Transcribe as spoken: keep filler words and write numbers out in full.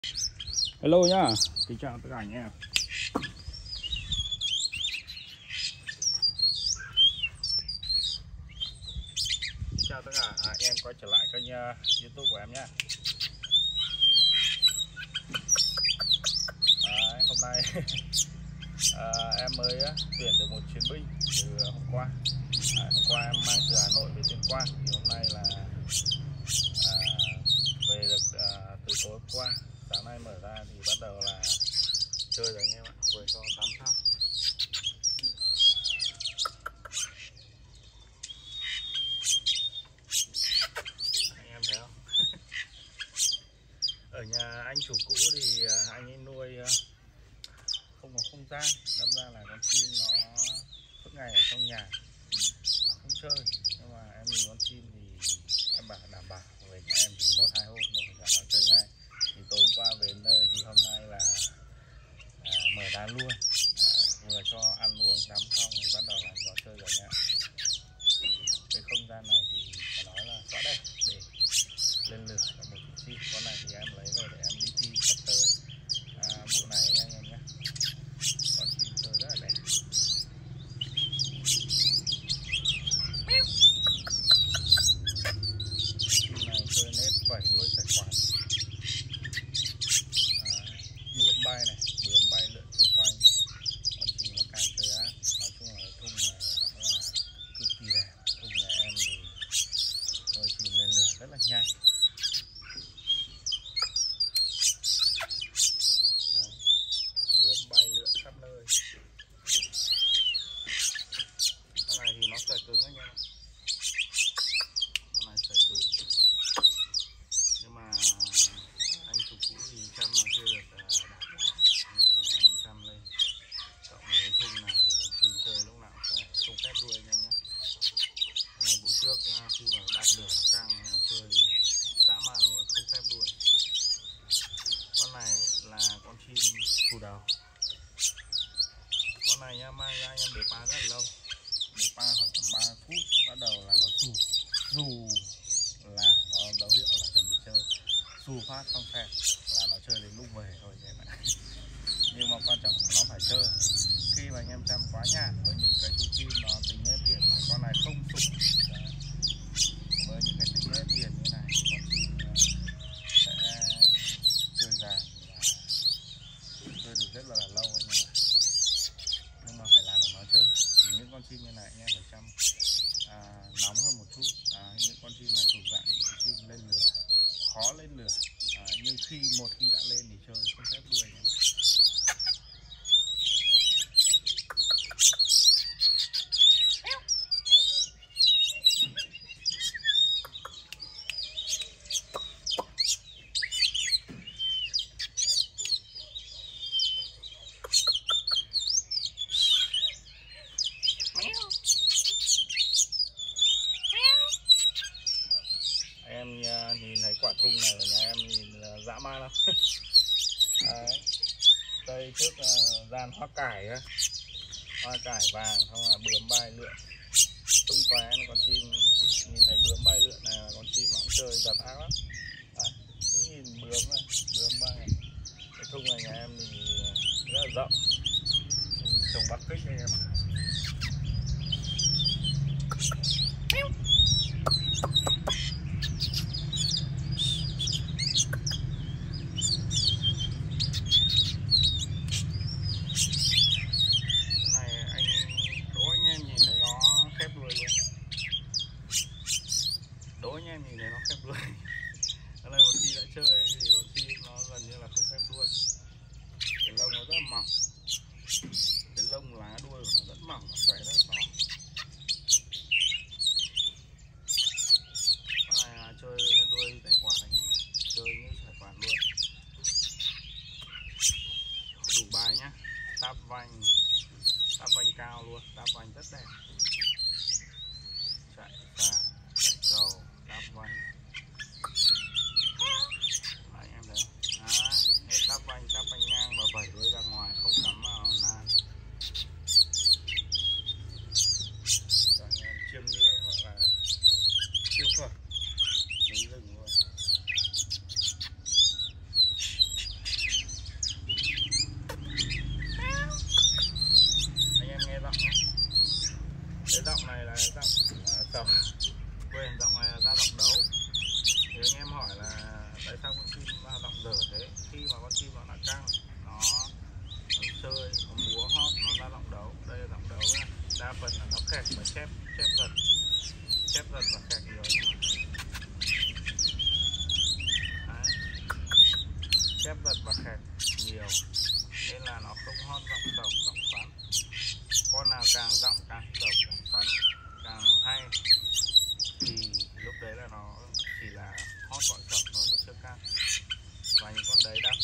Hello nhá, kính chào tất cả anh em. Kính chào tất cả anh em quay trở lại kênh uh, YouTube của em nhá. Đấy, hôm nay à, em mới uh, tuyển được một chuyến binh từ hôm qua. Đấy, hôm qua em mang từ Hà Nội về Tuyên Quang, thì hôm nay là à, về được à, từ tối hôm qua. Sáng nay mở ra thì bắt đầu là chơi rồi anh em ạ, vừa cho tắm thao. Anh em thấy không? Ở nhà anh chủ cũ thì anh ấy nuôi không có không gian, đâm ra là con chim nó suốt ngày ở trong nhà, nó không chơi. Nhưng mà em nhìn con chim thì em bảo đảm bảo về nhà em thì một hai hôm thôi là nó chơi ngay. Thì tối hôm qua về nơi thì hôm nay là à, mở ra luôn, à, vừa cho ăn uống tắm xong thì bắt đầu là nó chơi rồi nha. Cái không gian này thì phải nói là quá đẹp để lên lửa cho một chú chim. Con này thì em lấy về để em đi thi sắp tới à, vụ này nha anh em nhé. Con chim chơi rất là đẹp. Chim này chơi nét vẩy đuôi sải quạt, à, bướm bay này, bướm bay lượn xung quanh. Con chim nó càng chơi ác. Nói chung là cái thung này nó là cực kỳ đẹp. Thung nhà em thì nuôi chim lên lửa rất là nhanh. Đấy, bướm bay lượn khắp nơi. Con này thì nó sợi cứng đấy nha. Con này sợi cứng. Nhưng mà anh chủ cũ thì chăm nó chưa được đạt được. Để em chăm lên. Cộng với cái thung này thì con chim chơi lúc nào cũng phải không phép đuôi anh em nhé. Con này bữa trước khi mà đạt lửa căng chơi dã man luôn, không phép đuôi. Con này là con chim phù đầu. Con này nha, mang ra anh em để pa rất là lâu. Để pa khoảng tầm ba phút bắt đầu là nó xù. Dù là nó dấu hiệu là chuẩn bị chơi. Xù phát xong phẹt là nó chơi đến lúc về thôi em ạ. Nhưng mà quan trọng là nó phải chơi. Khi mà anh em chăm quá nhạt với những cái chú chim nó tính nết tiền, con này không sụp. Với những cái tính nết tiền như này thì con chim sẽ chơi dài và chơi được rất là lâu anh em ạ. Nhưng mà phải làm được nó chơi. Thì những con chim như này anh em phải chăm à, nóng hơn một chút. À, những con chim này thuộc dạng những chim lên lửa, khó lên lửa. À, nhưng khi một khi đã lên thì chơi không phép đuôi anh em. Em nhìn thấy quả thung này của nhà em nhìn dã man lắm. Đấy. Đây trước uh, gian hoa cải á, hoa cải vàng, không là bướm bay lượn tung tóe. Con chim nhìn thấy bướm bay lượn này là con chim nó cũng chơi giật ác lắm. Đấy. Cái nhìn bướm này, bướm bay này. Cái thung này nhà em thì rất là rộng, trồng Bắc Kích anh em ạ. Đố anh em nhìn thấy nó khép đuôi. Cái này một khi đã chơi ấy, thì con chim nó gần như là không khép đuôi. Cái lông nó rất là mỏng. Cái lông lá đuôi của nó rất mỏng, nó xòe rất là to. Con này là chơi đuôi sải quạt anh em ạ. Chơi như sải quạt luôn. Đủ bài nhá. Táp vành, táp vành cao luôn, táp vành rất đẹp. Chạy xa, chạy cầu, táp vành. Đấy, em thấy không? Đấy, hết táp vành, táp vành ngang và vẩy đuôi ra ngoài, không cắm vào nan. Chiêm ngưỡng gọi là siêu phẩm núi rừng luôn. chép giật và khẹt nhiều nên là nó không hót giọng sầu giọng xoắn. Con nào càng giọng càng sầu càng xoắn càng hay thì lúc đấy là nó chỉ là hót gọi sầu thôi, nó chưa cao. Và những con đấy đa